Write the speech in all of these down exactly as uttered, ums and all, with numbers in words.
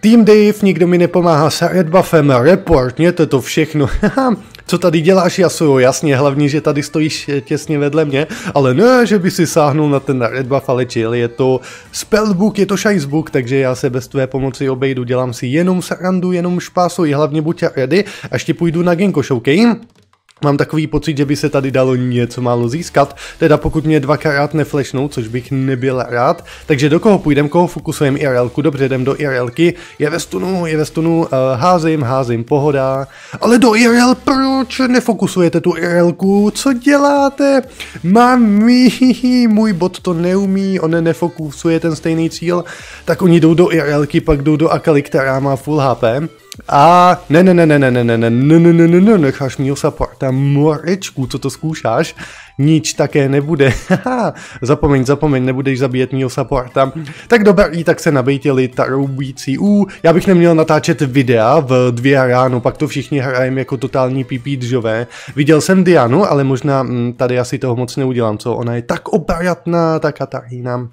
Team Dave, nikdo mi nepomáhá s redbuffem, reportněte to všechno. Co tady děláš, Yasuo? Jasně, hlavně, že tady stojíš těsně vedle mě, ale ne, že by si sáhnul na ten redbuff, ale chill, je to spellbook, je to šajsbook, takže já se bez tvé pomoci obejdu, dělám si jenom srandu, jenom špásuji, hlavně buď ready, až ti půjdu na Genkoš, OK? Mám takový pocit, že by se tady dalo něco málo získat, teda pokud mě dvakrát neflashnou, což bych nebyl rád. Takže do koho půjdem, koho fokusujeme I R L ku, dobře, jdem do I R L ky, je ve stunu, je ve stunu, uh, házím, házím, pohoda. Ale do I R L, proč nefokusujete tu I R L ku, co děláte? Mami, můj bot to neumí, on nefokusuje ten stejný cíl, tak oni jdou do I R L ky, pak jdou do Akali, která má full H P. A ne, ne, ne, ne, ne, ne, ne, ne, ne, ne, ne, ne, ne, necháš mýho supporta, morečku, co to zkoušáš? Nič také nebude, haha, zapomeň, zapomeň, nebudeš zabíjet mýho supporta. Tak dobrý, tak se nabejtěli taroubící, uh, já bych neměl natáčet videa v dvě ráno, pak to všichni hrajeme jako totální pipíčové. Viděl jsem Dianu, ale možná hm, tady asi toho moc neudělám, co, ona je tak obratná, ta Katarína.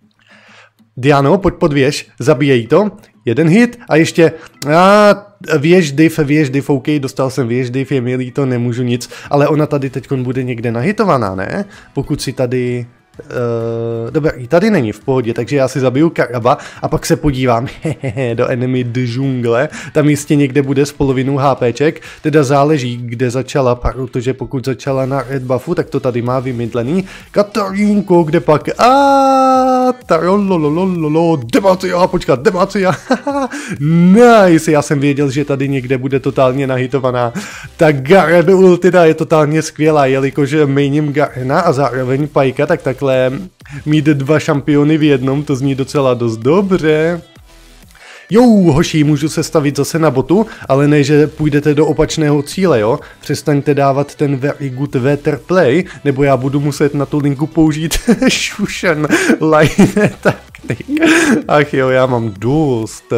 Diano, pojď pod věž, zabíjej to. Jeden hit a ještě a věž div, věž div, OK, dostal jsem věž div, je mi líto, nemůžu nic, ale ona tady teď bude někde nahitovaná, ne? Pokud si tady... Uh, dobrý, tady není v pohodě, takže já si zabiju Karaba a pak se podívám hehehe, do enemy džungle, tam jistě někde bude s polovinou HPček, teda záleží, kde začala, protože pokud začala na red buffu, tak to tady má vymydlený. Katarínko, kde pak? A tarolololololo, Demacia, počkat, Demacia, nice, já jsem věděl, že tady někde bude totálně nahitovaná. Ta Garen ultina je totálně skvělá, jelikož mainím Garena a zároveň Pajka, tak takhle mít dva šampiony v jednom, to zní docela dost dobře. Jo, hoši, můžu se stavit zase na botu, ale ne, že půjdete do opačného cíle, jo? Přestaňte dávat ten very good weather play, nebo já budu muset na tu linku použít šušen line taktik. Ach jo, já mám dost.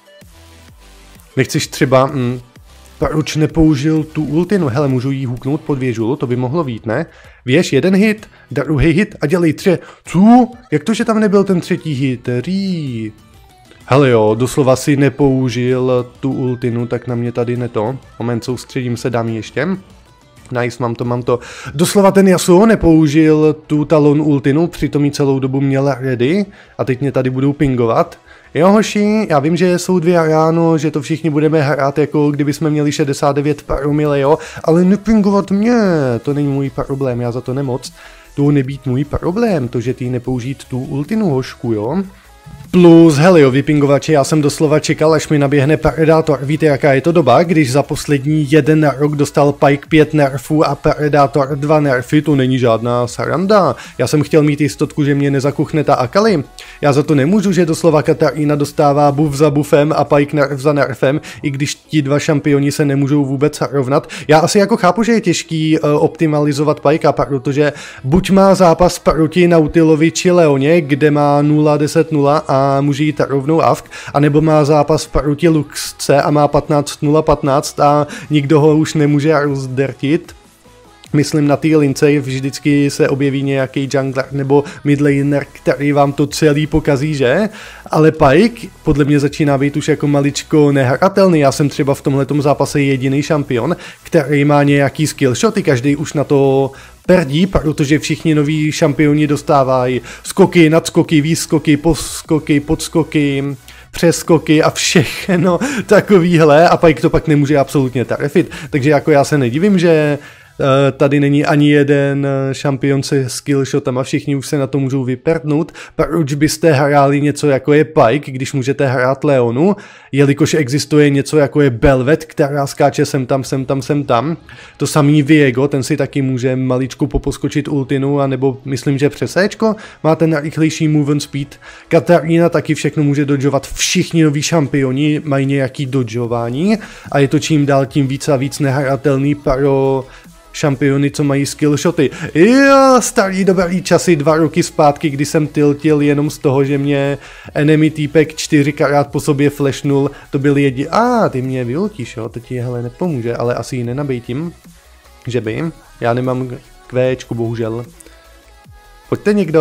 Nechceš třeba... Mm, proč nepoužil tu ultinu? Hele, můžu jí huknout pod věžu, to by mohlo být, ne? Věž, jeden hit, druhý hit a dělej tři. Co? Jak to, že tam nebyl ten třetí hit? Rý. Hele jo, doslova si nepoužil tu ultinu, tak na mě tady neto. Moment, soustředím se, dám ještě. Nice, mám to, mám to. Doslova ten Yasuo nepoužil tu talon ultinu, přitom ji celou dobu měl ready a teď mě tady budou pingovat. Jo hoši, já vím, že jsou dvě ráno, že to všichni budeme hrát jako kdyby jsme měli šedesát devět promile, jo, ale nepingovat mě, to není můj problém, já za to nemoc. To nebýt můj problém, to, že ty nepoužít tu ultinu hošku, jo. Plus, hele jo, vypingovači, já jsem doslova čekal, až mi naběhne Predator. Víte, jaká je to doba, když za poslední jeden rok dostal Pike pět nerfů a Predator dva nerfy, to není žádná sranda. Já jsem chtěl mít jistotku, že mě nezakuchne ta Akali. Já za to nemůžu, že doslova Katarina dostává buff za buffem a Pike nerf za nerfem, i když ti dva šampioni se nemůžou vůbec rovnat. Já asi jako chápu, že je těžký uh, optimalizovat Pikea, protože buď má zápas proti Nautilovi či Leoně, kde má nula deset nula a může jít rovnou avk, anebo má zápas proti Luxce a má patnáct nula patnáct a nikdo ho už nemůže rozdrtit. Myslím, na té lince vždycky se objeví nějaký jungler nebo midlaner, který vám to celý pokazí, že? Ale Pike podle mě začíná být už jako maličko nehratelný. Já jsem třeba v tomhletom zápase jediný šampion, který má nějaký skillshoty, každý už na to perdí, protože všichni noví šampioni dostávají skoky, nadskoky, výskoky, poskoky, podskoky, přeskoky a všechno takovýhle a Pike to pak nemůže absolutně trefit. Takže jako já se nedivím, že tady není ani jeden šampion se skillshotem a všichni už se na to můžou vyprdnout. Proč byste hráli něco jako je Pike, když můžete hrát Leonu, jelikož existuje něco jako je Belvet, která skáče sem tam, sem tam, sem tam. To samý Viego, ten si taky může maličku poposkočit ultinu, anebo myslím, že přes Ečko má ten rychlejší movement speed. Katarina taky všechno může dodžovat, všichni noví šampioni mají nějaký dodžování a je to čím dál tím víc a víc nehratelný pro šampiony, co mají skillshoty. Jo, starý dobrý časy, dva roky zpátky, kdy jsem tiltil jenom z toho, že mě enemy týpek čtyřikrát po sobě flashnul, to byl jedi... A, ah, ty mě vyultíš, jo, to ti hele nepomůže, ale asi ji nenabejtím, že by. Já nemám kvéčku, bohužel. Pojďte někdo,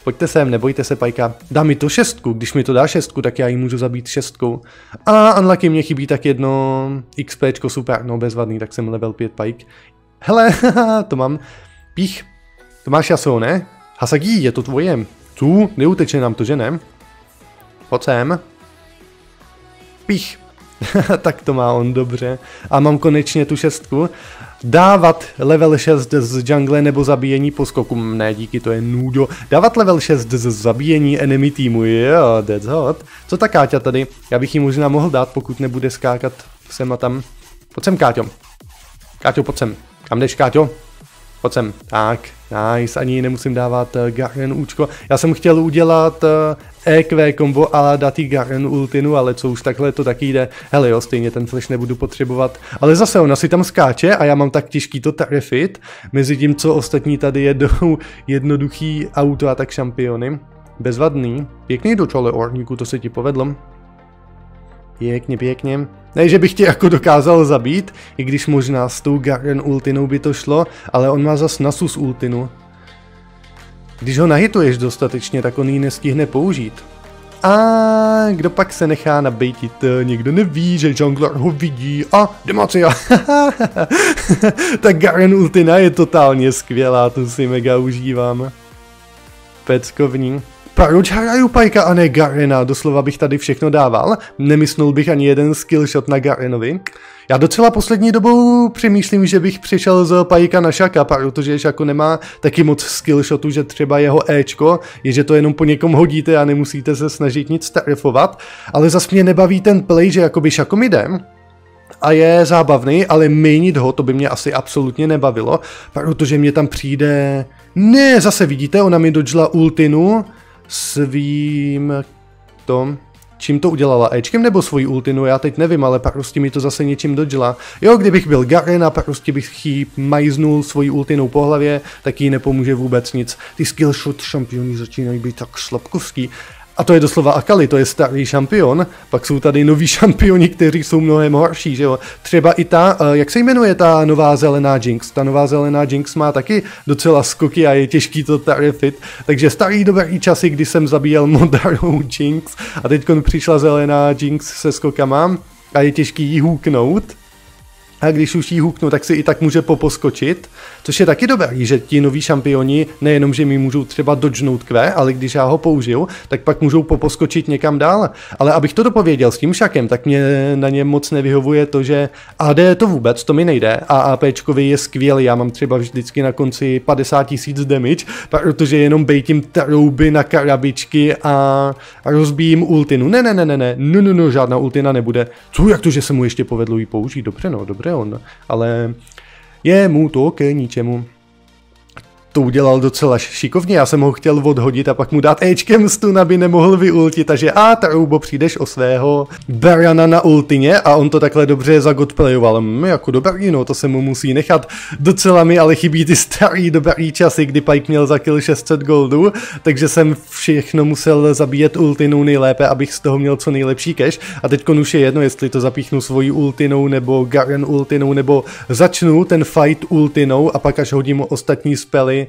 Pojďte sem, nebojte se, Pajka. Dá mi to šestku, když mi to dá šestku, tak já ji můžu zabít šestkou. A unlucky mě chybí tak jedno XPčko, super, no bezvadný, tak jsem level pět Pajk. Hele, to mám. Pích, to máš Yasuo, ne? Hasagi, je to tvoje. Tu, neuteče nám to, že ne? Pojď sem. Pích. Tak to má on dobře. A mám konečně tu šestku. Dávat level šest z jungle nebo zabíjení poskoku. Ne, díky, to je nudo. Dávat level šest z zabíjení enemy týmu. Jo, that's hot. Co ta Káťa tady? Já bych jí možná mohl dát, pokud nebude skákat sem a tam. Pojď sem, Káťo. Káťo, pojď sem. Kam jdeš, Káťo? Pojď sem. Tak, nice, ani nemusím dávat uh, Garen účko. Já jsem chtěl udělat uh, E Q kombo a dát jí Garen ultinu, ale co už takhle to taky jde. Hele jo, stejně ten flash nebudu potřebovat. Ale zase ona si tam skáče a já mám tak těžký to trefit. Mezi tím, co ostatní tady jedou jednoduchý auto a tak šampiony. Bezvadný. Pěkný dočole orníku, to se ti povedlo. Pěkně, pěkně. Ne, že bych tě jako dokázal zabít, i když možná s tou Garen ultinou by to šlo, ale on má zas Nasus ultinu. Když ho nahituješ dostatečně, tak on ji nestihne použít. A kdo pak se nechá nabejtit? Někdo neví, že jungler ho vidí. A Demacia. Tak Garen ultina je totálně skvělá, tu si mega užívám. Peckovní. Proč hraju Pajka a ne Garena? Doslova bych tady všechno dával. Nemyslel bych ani jeden skillshot na Garenovi. Já docela poslední dobou přemýšlím, že bych přišel z Pajka na Shaka, protože Shaco nemá taky moc skillshotů, že třeba jeho Ečko je, že to jenom po někom hodíte a nemusíte se snažit nic trefovat. Ale zas mě nebaví ten play, že jakoby Shaco mi jde a je zábavný, ale mainit ho, to by mě asi absolutně nebavilo, protože mě tam přijde... Ne, zase vidíte, ona mi dodžla ultinu svým tom, čím to udělala, Ečkem nebo svojí ultinu, já teď nevím, ale prostě mi to zase něčím dodžila. Jo, kdybych byl Garen a prostě bych jí majznul svojí ultinou po hlavě, tak jí nepomůže vůbec nic. Ty skillshot šampioni začínají být tak slabkovský. A to je doslova Akali, to je starý šampion, pak jsou tady noví šampioni, kteří jsou mnohem horší, že jo. Třeba i ta, jak se jmenuje ta nová zelená Jinx, ta nová zelená Jinx má taky docela skoky a je těžký to trefit, takže starý dobrý časy, kdy jsem zabíjel modrou Jinx a teď přišla zelená Jinx se skokama a je těžký jí hůknout. A když už jí huknu, tak si i tak může poposkočit, což je taky dobrý, že ti noví šampioni nejenom, že mi můžou třeba dodžnout Q, ale když já ho použiju, tak pak můžou poposkočit někam dál. Ale abych to dopověděl s tím Shakem, tak mě na něm moc nevyhovuje to, že A D to vůbec, to mi nejde a APčkovi je skvělý, já mám třeba vždycky na konci padesát tisíc damage, protože jenom bejtím trouby na krabičky a rozbijím ultinu. Ne, ne, ne, ne, ne, no, no, no, žádná ultina nebude. Co, jak to, že se mu ještě povedlo jí použít? Dobře, no, dobře. On, ale je mu to k ničemu. To udělal docela šikovně, já jsem ho chtěl odhodit a pak mu dát Ečkem stun, aby nemohl vyultit, takže a Taroubo, přijdeš o svého Barana na ultině a on to takhle dobře zagodplayoval. Hm, jako dobrý, no to se mu musí nechat. Docela mi ale chybí ty starý dobrý časy, kdy Pike měl za kill šest set goldů, takže jsem všechno musel zabíjet ultinou nejlépe, abych z toho měl co nejlepší cash. A teď už je jedno, jestli to zapíchnu svojí ultinou nebo Garen ultinou, nebo začnu ten fight ultinou a pak až hodím ostatní spely.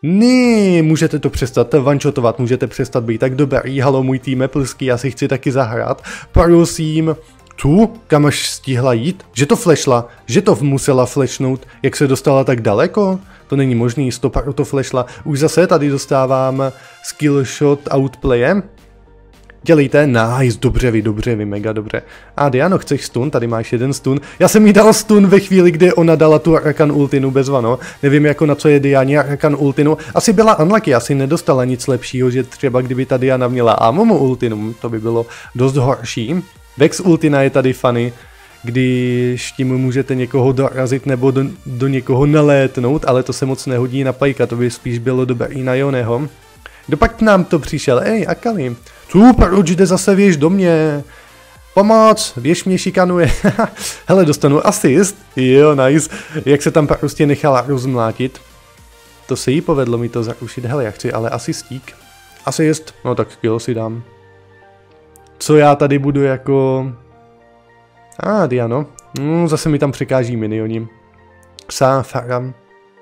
Ne, můžete to přestat vančotovat, můžete přestat být tak dobrý, halo můj tým plský, já si chci taky zahrát, prosím, tu, kam až stihla jít, že to flashla, že to musela flashnout, jak se dostala tak daleko, to není možný, stoparu to flashla, už zase tady dostávám skillshot outplayem. Dělejte, nice, dobře vy, dobře vy, mega dobře. A Diano, chceš stun? Tady máš jeden stun. Já jsem jí dal stun ve chvíli, kdy ona dala tu Rakan ultinu bez vano. Nevím jako na co je Diana Rakan ultinu. Asi byla unlucky, asi nedostala nic lepšího, že třeba kdyby ta Diana měla Amumu ultinu, to by bylo dost horší. Vex ultina je tady funny, když tím můžete někoho dorazit nebo do, do někoho nalétnout, ale to se moc nehodí na Pajka, to by spíš bylo dobrý na Yoneho. Kdo pak k nám to přišel? Ej, Akali. Super, proč jde zase věž do mě? Pomoc, věž mě šikanuje. Hele, dostanu asist. Jo, nice. Jak se tam prostě nechala rozmlátit. To se jí povedlo mi to zarušit. Hele, já chci ale asistík. Asist. No tak kill si dám. Co já tady budu jako... A, ah, Diano. Hmm, zase mi tam překáží minioni. Sáfaram.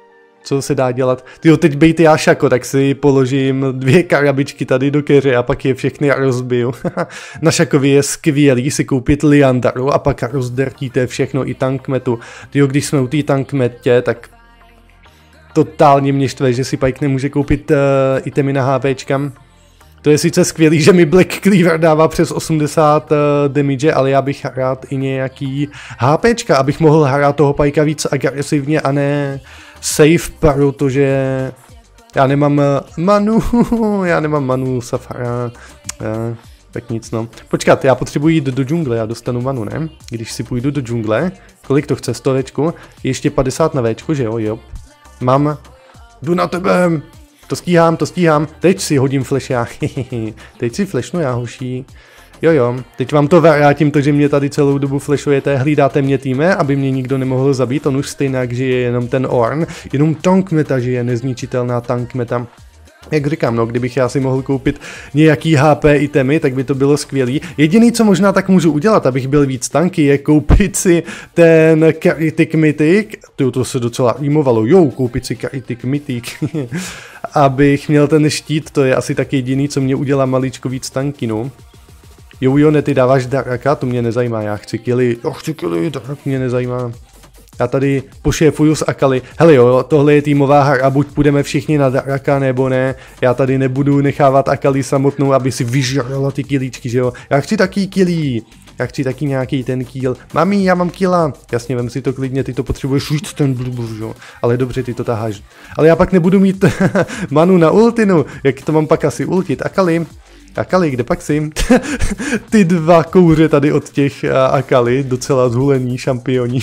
co se dá dělat. Tyjo, teď bejte já šako, tak si položím dvě karabičky tady do keře a pak je všechny rozbiju. Na šakově je skvělý si koupit Liandaru a pak rozdrtíte všechno i tankmetu. Tyjo, když jsme u té tankmetě, tak totálně mě štve, že si Pike nemůže koupit uh, itemy na HPčka. To je sice skvělý, že mi Black Cleaver dává přes osmdesát uh, damage, ale já bych rád i nějaký HPčka, abych mohl hrát toho Pikea víc agresivně a ne safe, protože já nemám manu, já nemám manu, Safara, já, tak nic no. Počkat, já potřebuji jít do džungle, já dostanu manu, ne? Když si půjdu do džungle, kolik to chce, sto Včku, ještě padesát na Včku, že jo, jo. Mám, jdu na tebe, to stíhám, to stíhám, teď si hodím flash já, teď si flashnu já, hoší. Jo jo, teď vám to vrátím, to, že mě tady celou dobu flashujete, hlídáte mě týme, aby mě nikdo nemohl zabít, on už stejně žije jenom ten Ornn, jenom tank meta žije, nezničitelná tank meta. Jak říkám, no, kdybych já si mohl koupit nějaký H P itemy, tak by to bylo skvělý. Jediný, co možná tak můžu udělat, abych byl víc tanky, je koupit si ten Critic Mythic, to, to se docela rýmovalo, jo, koupit si Critic Mythic, abych měl ten štít, to je asi tak jediný, co mě udělá maličko víc tanky, no. Jo, jo, ne, ty dáváš Daraka, to mě nezajímá, já chci killy, oh, chci killy, Darak mě nezajímá. Já tady pošéfuju s Akali. Hele jo, tohle je týmová hra, buď půjdeme všichni na Daraka, nebo ne. Já tady nebudu nechávat Akali samotnou, aby si vyžrala ty killíčky, že jo. Já chci taky killí. Já chci taky nějaký ten kill. Mami, já mám killa. Jasně, vem si to klidně, ty to potřebuješ víc ten blubur, že jo. Ale dobře, ty to taháš. Ale já pak nebudu mít manu na ultinu. Jak to mám pak asi ultit? Akali. Akali, kde pak jsi? Ty dva kouře tady od těch uh, Akali, docela zhulení šampioni.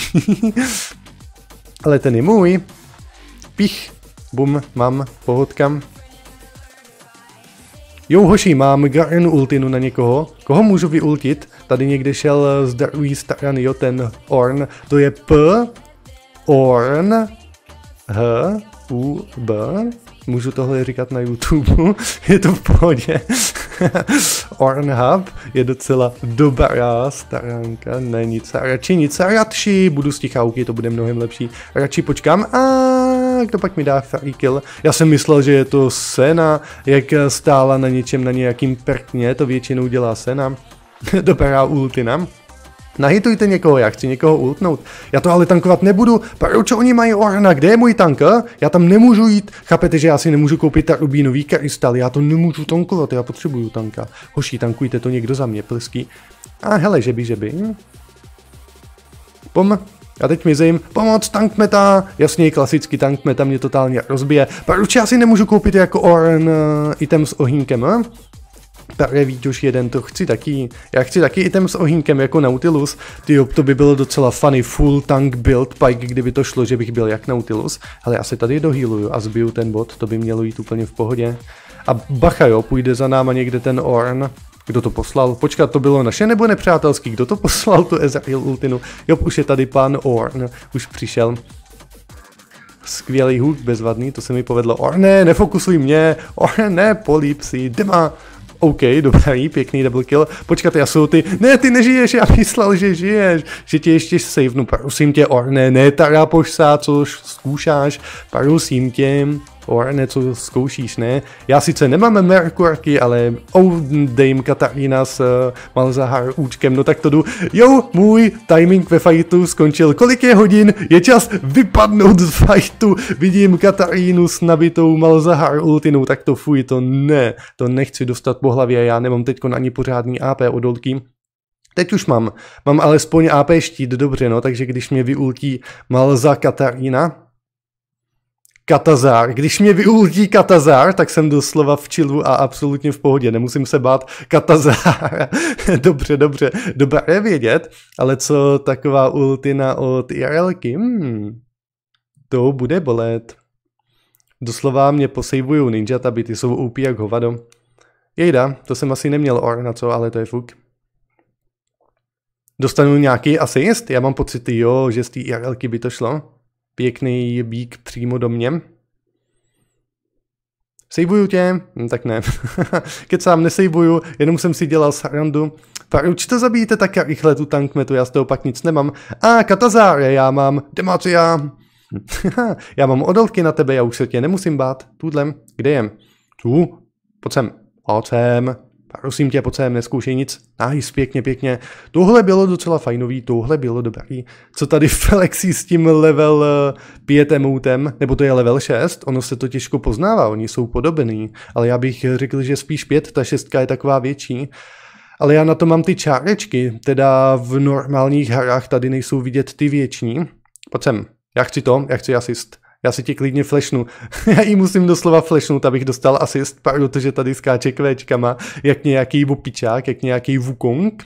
Ale ten je můj. Pich, bum, mám, pohodka. Jo, hoši, mám Garen ultinu na někoho. Koho můžu vyultit? Tady někde šel z druhé strany, jo, ten Ornn. To je P, Ornn, H, U, B. Můžu tohle říkat na YouTube, je to v pohodě. Ornhub je docela dobrá staránka, ne nic, radši nic, radši budu z těch auky, to bude mnohem lepší. Radši počkám a kdo pak mi dá free kill. Já jsem myslel, že je to Senna, jak stála na něčem, na nějakým perkně, to většinou dělá Senna. Dobrá ultina. Nahitujte někoho, já chci někoho ultnout. Já to ale tankovat nebudu. Proč oni mají Ornna? Kde je můj tank? Já tam nemůžu jít. Chápete, že já si nemůžu koupit ta rubínový krystal. Já to nemůžu tankovat, já potřebuju tanka. Hoší, tankujte to někdo za mě, plský. A hele, žeby, žeby. Pom. A teď mizím. Pomoc, tank meta. Jasně, klasický tank meta mě totálně rozbije. Proč já si nemůžu koupit jako Ornn uh, item s ohýnkem, eh? Právě víc už jeden, to chci taky. Já chci taky item s ohýnkem jako Nautilus. Tyjo, to by bylo docela funny, full tank build Pike, kdyby to šlo, že bych byl jak Nautilus. Ale já se tady dohealuju a zbiju ten bot, to by mělo jít úplně v pohodě. A bacha jo, půjde za náma někde ten Ornn. Kdo to poslal? Počkat, to bylo naše nebo nepřátelský? Kdo to poslal, tu Ezreal ultinu? Jo, už je tady pan Ornn, už přišel. Skvělý hook, bezvadný, to se mi povedlo. Ornne, nefokusuj mě, Ornne, polípsi, dema. OK, dobrý, pěkný double kill. Počkat, já jsou ty. Ne, ty nežiješ, já myslel, že žiješ. Že tě ještě savenu, prosím tě, Ornne, ne, tarapoš sa, co zkoušáš, prosím tě. Ornne, co zkoušíš, ne? Já sice nemám Merkurky, ale oh, Dame Katarina s uh, Malzahar účkem, no tak to jdu. Jo, můj timing ve fightu skončil. Kolik je hodin? Je čas vypadnout z fightu. Vidím Katarínu s nabitou Malzahar ultinou, tak to fuj, to ne. To nechci dostat po hlavě, já nemám teďko ani pořádný A P odolky. Teď už mám. Mám alespoň A P štít, dobře, no, takže když mě vyultí Malza Katarína, Katazár. Když mě vyultí Katazár, tak jsem doslova v chillu a absolutně v pohodě. Nemusím se bát Katazár. Dobře, dobře. Dobré vědět. Ale co taková ultina od I R L ky? Hmm. To bude bolet. Doslova mě posejvujou ninja taby, ty jsou O P jak hovado. Jejda, to jsem asi neměl Ornna, co, ale to je fuk. Dostanu nějaký asist? Já mám pocit, jo, že z té I R L ky by to šlo. Pěkný bík přímo do mě. Sejvuju tě? Hm, tak ne. Kecám, nesejvuju, jenom jsem si dělal srandu. Proč to zabijíte tak rychle tu tankmetu, já z toho pak nic nemám. A Katazár, já mám Demacia. Já mám odolky na tebe, já už se tě nemusím bát. Tudlem, kde jem? Tu, pojď sem, pojď sem. Prosím tě, pojď sem, neskoušej nic. Nice, pěkně, pěkně. Tohle bylo docela fajnový, tohle bylo dobrý. Co tady Felexí s tím level pět emoutem, nebo to je level šest, ono se to těžko poznává, oni jsou podobný, ale já bych řekl, že spíš pět, ta šestka je taková větší. Ale já na to mám ty čárečky, teda v normálních hrách tady nejsou vidět ty věční. Pojď sem, já chci to, já chci asist. Já si tě klidně flashnu. Já jí musím doslova flashnout, abych dostal asist, protože tady skáče kvéčkama, jak nějaký vupičák, jak nějaký Wukong.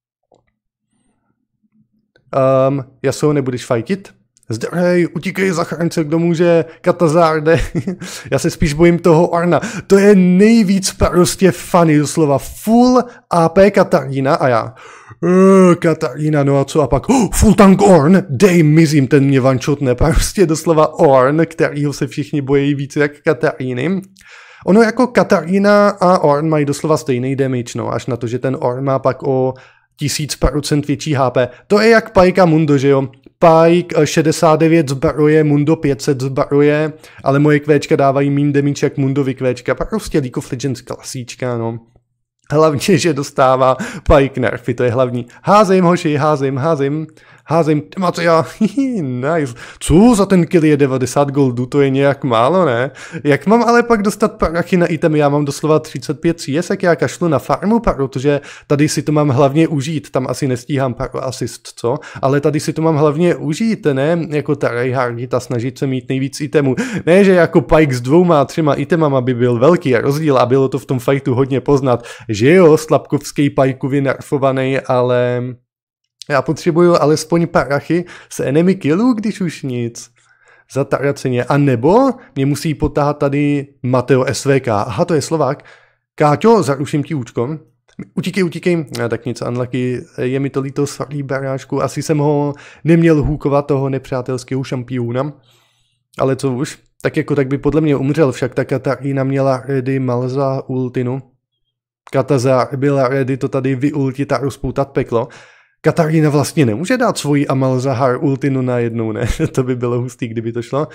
Um, Yasuo, nebudeš fajtit? Zdrhej, utíkej, zachránce, kdo může, Katazárde. Já se spíš bojím toho Orna. To je nejvíc prostě funny, doslova full A P Katarina a já. Uh, Katarina, no a co a pak? Oh, full tank Orn, dej mizím, ten mě vančotne. Prostě doslova Orn, kterýho se všichni bojí víc jak Kataríny. Ono jako Katarina a Orn mají doslova stejný damage, no, až na to, že ten Orn má pak o tisíc procent větší H P. To je jak Pike a Mundo, že jo? Pike šedesát devět zbaruje, Mundo pět set zbaruje, ale moje kvéčka dávají mín damage jak Mundovi kvéčka. Prostě League of Legends klasíčka, no. Hlavně, že dostává Pike nerfy, to je hlavní. Házím, hoši, házím, házím, házím, má to já, nice. Co za ten kill je devadesát goldů, to je nějak málo, ne? Jak mám ale pak dostat prachy na itemy, já mám doslova třicet pět C S, jak já kašlu na farmu, protože tady si to mám hlavně užít, tam asi nestíhám paro asist, co? Ale tady si to mám hlavně užít, ne? Jako ta Reinhardita snažit se mít nejvíc itemů. Ne, že jako Pike s dvouma, třema itemama by byl velký rozdíl a bylo to v tom fightu hodně poznat, že jo, slabkovský Pajkovi nerfovaný, ale já potřebuju alespoň parachy z enemy killů, když už nic. Zatraceně. A nebo mě musí potáhat tady Mateo S V K. Aha, to je Slovák. Káťo, zaruším ti účko. Utíkej, utíkej. A tak nic, unlucky. Je mi to líto, sorry, baráčku. Asi jsem ho neměl hůkovat, toho nepřátelského šampiona. Ale co už? Tak jako tak by podle mě umřel, však ta Katarina měla ready Malza ultinu. Katazár byla ready to tady vyultit a rozpoutat peklo. Katarina vlastně nemůže dát svoji Amalzahar ultinu najednou, ne? To by bylo hustý, kdyby to šlo.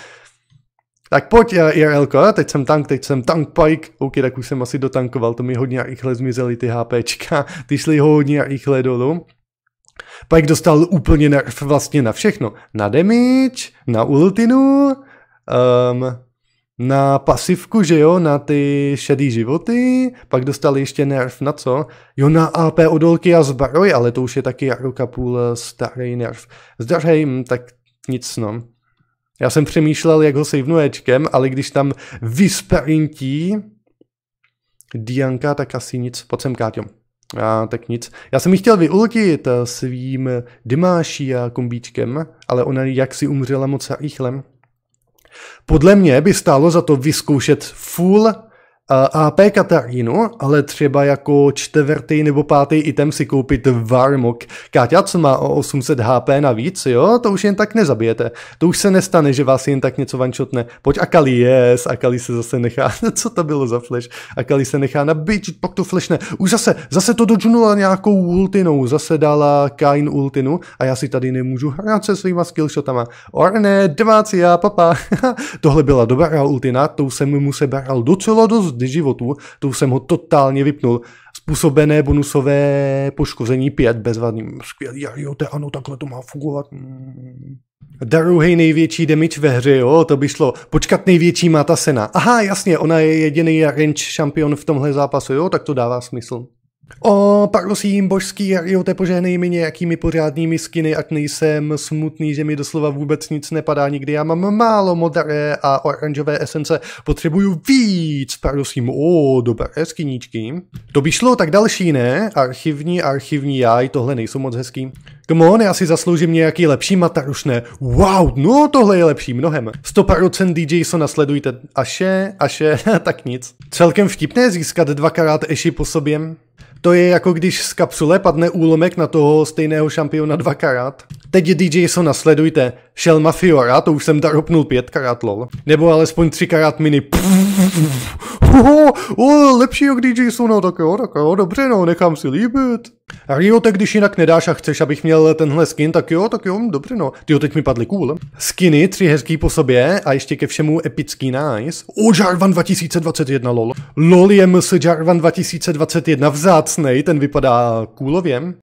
Tak pojď, I R L, teď jsem tank, teď jsem tank Pike. OK, tak už jsem asi dotankoval, to mi hodně rychle zmizely ty HPčka. Ty šly hodně rychle dolů. Pike dostal úplně nerf vlastně na všechno. Na damage, na ultinu, um, na pasivku, že jo, na ty šedý životy, pak dostali ještě nerf na co? Jo, na A P odolky a zbroj, ale to už je taky roka půl starý nerf. Zdržej, tak nic, no. Já jsem přemýšlel, jak ho savenu Ečkem, ale když tam vysprintí Dianka, tak asi nic. Pojď sem, Káťo. A tak nic. Já jsem ji chtěl vyultit svým Dimáší a kombíčkem, ale ona jak si umřela moc rychle. Podle mě by stálo za to vyzkoušet full A P Katarínu, ale třeba jako čtvrtý nebo pátý item si koupit Varmok. Káťa, co má o osm set H P navíc, jo, to už jen tak nezabijete. To už se nestane, že vás jen tak něco vančotne. Pojď Akali, yes, Akali se zase nechá, co to bylo za flash? Akali se nechá nabít, pak to flashne. Už zase, zase to dodžunula nějakou ultinou, zase dala Kain ultinu a já si tady nemůžu hrát se svýma skillshotama. Orne, Demacia, papa. Tohle byla dobrá ultina, tou jsem mu se bral docela dost životů, to jsem ho totálně vypnul. Způsobené bonusové poškození pět bezvadným. Skvělý, jo, to ano, takhle to má fungovat. Mm. Druhý největší damage ve hře, jo, to by šlo. Počkat, největší má ta Sena. Aha, jasně, ona je jediný range šampion v tomhle zápasu, jo, tak to dává smysl. O, prosím, božský, jo, te požehnej mi nějakými pořádnými skiny, ať nejsem smutný, že mi doslova vůbec nic nepadá nikdy. Já mám málo modré a oranžové esence, potřebuju víc, prosím, o, dobré skiníčky. To by šlo, tak další, ne? Archivní, archivní jaj, tohle nejsou moc hezký. Come on, já si zasloužím nějaký lepší mataruš, ne? Wow, no tohle je lepší, mnohem. sto procent D J so nasledujte. Aše, aše, tak nic. Celkem vtipné získat dvakrát eši po sobě. To je jako když z kapsule padne úlomek na toho stejného šampiona dvakrát. Teď D J so nasledujte. Šel Mafiora, to už jsem daropnul pětkrát, lol. Nebo alespoň třikrát mini. Pff. Oh, oh, lepší jak D J jsou, no tak jo, tak jo, dobře, no, nechám si líbit. A jo, tak když jinak nedáš a chceš, abych měl tenhle skin, tak jo, tak jo, dobře, no. Tyjo, teď mi padly cool. Skiny, tři hezký po sobě a ještě ke všemu epický nice. O, Jarvan dva tisíce dvacet jedna, lol. Lol je ms Jarvan dva tisíce dvacet jedna vzácnej, ten vypadá coolově.